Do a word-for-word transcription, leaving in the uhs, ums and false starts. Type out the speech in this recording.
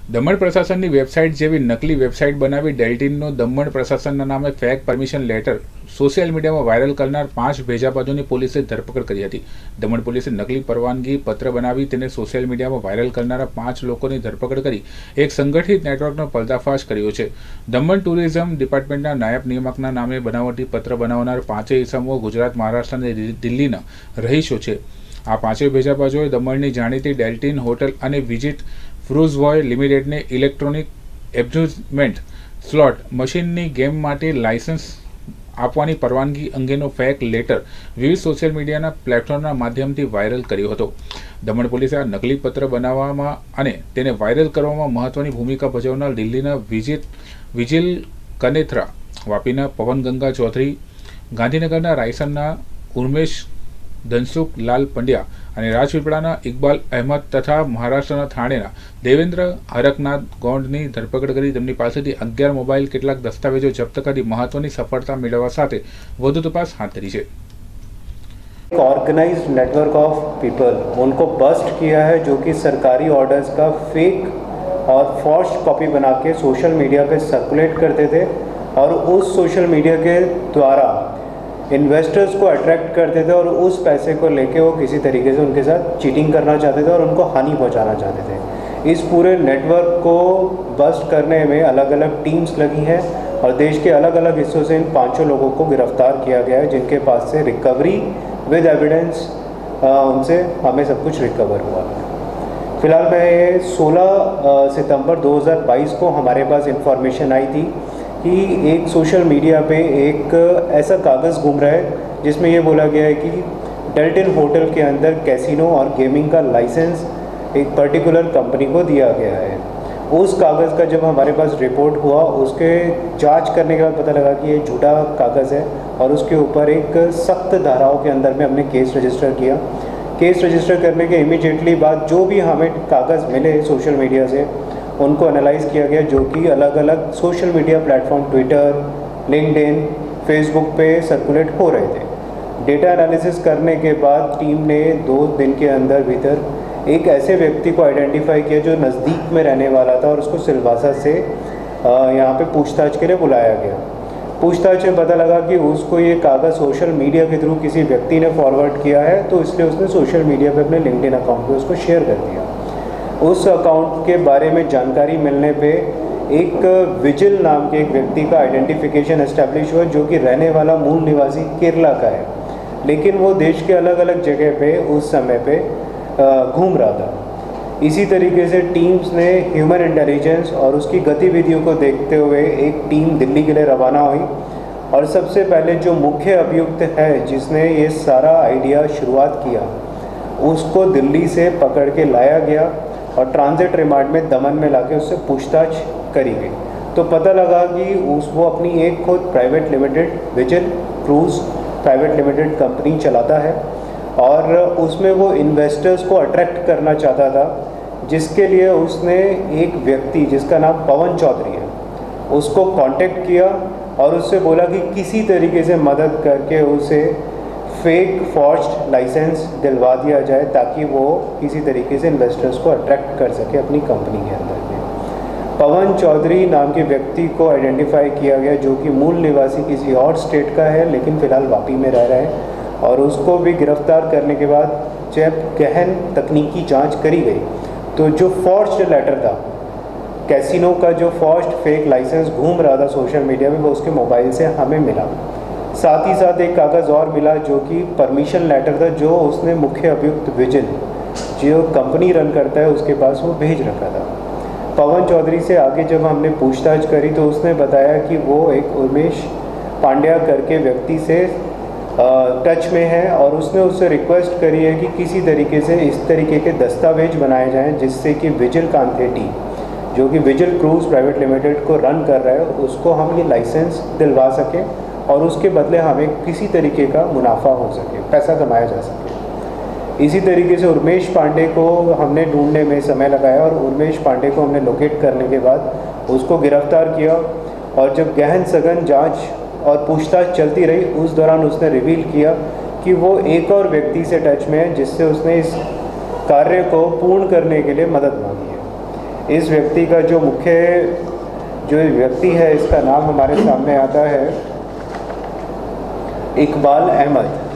Daman પ્રશાસનની website જેવી નકલી website બનાવી ડેલ્ટીનનો દમણ પ્રશાસનના નામે ફેક પરમિશન લેટર સોશિયલ મીડિયામાં વાયરલ કરનાર પાંચ ભેજાબાજોની પોલીસે ધરપકડ કરી હતી. દમણ પોલીસે નકલી પરવાનગી પત્ર બનાવી તેને સોશિયલ મીડિયામાં વાયરલ કરનારા પાંચ લોકોની ધરપકડ કરી એક સંગઠિત નેટવર્કનો પર્દાફાશ કર્યો છે. દમણ ટુરિઝમ ડિપાર્ટમેન્ટના નાયબ નિયામકના નામે બનાવટી પત્ર બનાવનાર પાંચેય ઇસમો ગુજરાત, મહારાષ્ટ્ર અને દિલ્હીના રહીશો છે. આ પાંચેય ભેજાબાજોએ દમણની જાણીતી ડેલ્ટીન હોટલ અને વિઝિટ ક્રુઝવોય લિમિટેડને ઇલેક્ટ્રોનિક એમ્યુઝમેન્ટ સ્લોટ મશીનની ગેમ માટે લાયસન્સ આપવાની પરવાનગી અંગેનો ફેક લેટર વિવિધ સોશિયલ મીડિયાના પ્લેટફોર્મના માધ્યમથી વાયરલ કર્યો હતો. દમણ પોલીસે આ નકલી પત્ર બનાવવામાં અને તેને વાયરલ કરવામાં મહત્વની ભૂમિકા ભજવનાર દિલ્હીના વિજિત વિજિલ કનેથરા, વાપીના પવન ગંગા ચૌધરી, ગાંધીનગરના રાયસનના ઉર્મેશ ધનસુખ લાલ પંડ્યા અને રાજપીપળાના ઇકબાલ અહેમદ તથા મહારાષ્ટ્રના થાણેના દેવેન્દ્ર હરકનાથ ગોંડની ધરપકડ કરી તેમની પાસેથી અગિયાર મોબાઈલ, કેટલાક દસ્તાવેજો જપ્ત કરી મહત્વની સફળતા મેળવવા સાથે વધુ તપાસ હાથ ધરી છે. ऑर्गेनाइज्ड नेटवर्क ऑफ पीपल उनको बस्ट किया है जो कि सरकारी ऑर्डर्स का फेक और फॉर्ज्ड कॉपी बना के सोशल मीडिया पे सर्कुलेट करते थे और उस सोशल मीडिया के द्वारा इन्वेस्टर्स को अट्रैक्ट करते थे और उस पैसे को लेके वो किसी तरीके से उनके साथ चीटिंग करना चाहते थे और उनको हानि पहुंचाना चाहते थे. इस पूरे नेटवर्क को बस्ट करने में अलग अलग टीम्स लगी हैं और देश के अलग अलग हिस्सों से इन पांचों लोगों को गिरफ्तार किया गया है, जिनके पास से रिकवरी विद एविडेंस उनसे हमें सब कुछ रिकवर हुआ. फिलहाल मैं सोलह सितंबर दो हज़ार बाईस को हमारे पास इंफॉर्मेशन आई थी कि एक सोशल मीडिया पे एक ऐसा कागज़ घूम रहा है जिसमें ये बोला गया है कि डेल्टन होटल के अंदर कैसीनो और गेमिंग का लाइसेंस एक पर्टिकुलर कंपनी को दिया गया है. उस कागज़ का जब हमारे पास रिपोर्ट हुआ, उसके जांच करने के बाद पता लगा कि ये झूठा कागज़ है और उसके ऊपर एक सख्त धाराओं के अंदर में हमने केस रजिस्टर किया. केस रजिस्टर करने के इमीडिएटली बाद जो भी हमें कागज़ मिले सोशल मीडिया से उनको एनालाइज किया गया, जो कि अलग अलग social media platform Twitter, LinkedIn, Facebook पे सर्कुलेट हो रहे थे. डेटा एनालिसिस करने के बाद टीम ने दो दिन के अंदर भीतर एक ऐसे व्यक्ति को आइडेंटिफाई किया जो नज़दीक में रहने वाला था और उसको सिलवासा से यहाँ पे पूछताछ के लिए बुलाया गया. पूछताछ में पता लगा कि उसको ये कागज़ सोशल मीडिया के थ्रू किसी व्यक्ति ने फॉरवर्ड किया है, तो इसलिए उसने सोशल मीडिया पे अपने लिंक्डइन अकाउंट पे उसको शेयर कर दिया. उस अकाउंट के बारे में जानकारी मिलने पे एक विजिल नाम के एक व्यक्ति का आइडेंटिफिकेशन एस्टैब्लिश हुआ, जो कि रहने वाला मूल निवासी केरला का है, लेकिन वो देश के अलग अलग जगह पे उस समय पे घूम रहा था. इसी तरीके से टीम्स ने ह्यूमन इंटेलिजेंस और उसकी गतिविधियों को देखते हुए एक टीम दिल्ली के लिए रवाना हुई और सबसे पहले जो मुख्य अभियुक्त है जिसने ये सारा आइडिया शुरुआत किया, उसको दिल्ली से पकड़ के लाया गया और ट्रांजिट रिमांड में दमन में लाके उससे पूछताछ करी गई. तो पता लगा कि उस वो अपनी एक खुद private limited Vigil Cruise Private Limited company चलाता है और उसमें वो इन्वेस्टर्स को अट्रैक्ट करना चाहता था, जिसके लिए उसने एक व्यक्ति जिसका नाम पवन चौधरी है उसको कांटेक्ट किया और उससे बोला कि किसी तरीके से मदद करके उसे फेक फॉर्ज्ड लाइसेंस दिलवा दिया जाए ताकि वो किसी तरीके से इन्वेस्टर्स को अट्रैक्ट कर सके अपनी कंपनी के अंदर में. पवन चौधरी नाम के व्यक्ति को आइडेंटिफाई किया गया, जो कि मूल निवासी किसी और स्टेट का है लेकिन फ़िलहाल वापी में रह रहा है, और उसको भी गिरफ्तार करने के बाद जब गहन तकनीकी जांच करी गई तो जो फॉर्ज्ड लेटर था, कैसीनो का जो फॉर्ज्ड फेक लाइसेंस घूम रहा था सोशल मीडिया में, वो उसके मोबाइल से हमें मिला. साथ ही साथ एक कागज़ और मिला जो कि परमिशन लेटर था, जो उसने मुख्य अभियुक्त विजिल जो कंपनी रन करता है उसके पास वो भेज रखा था. पवन चौधरी से आगे जब हमने पूछताछ करी तो उसने बताया कि वो एक उमेश पांड्या करके व्यक्ति से टच में है और उसने उससे रिक्वेस्ट करी है कि किसी तरीके से इस तरीके के दस्तावेज बनाए जाएं जिससे कि विजिल कांथेटी जो कि विजिल क्रूज प्राइवेट लिमिटेड को रन कर रहा है उसको हम ये लाइसेंस दिलवा सकें और उसके बदले हमें किसी तरीके का मुनाफा हो सके, पैसा कमाया जा सके. इसी तरीके से उर्मेश पांडे को हमने ढूंढने में समय लगाया और उर्मेश पांडे को हमने लोकेट करने के बाद उसको गिरफ्तार किया और जब गहन सघन जांच और पूछताछ चलती रही उस दौरान उसने रिवील किया कि वो एक और व्यक्ति से टच में है जिससे उसने इस कार्य को पूर्ण करने के लिए मदद मांगी है. इस व्यक्ति का जो मुख्य जो व्यक्ति है, इसका नाम हमारे सामने आता है इकबाल अहमद।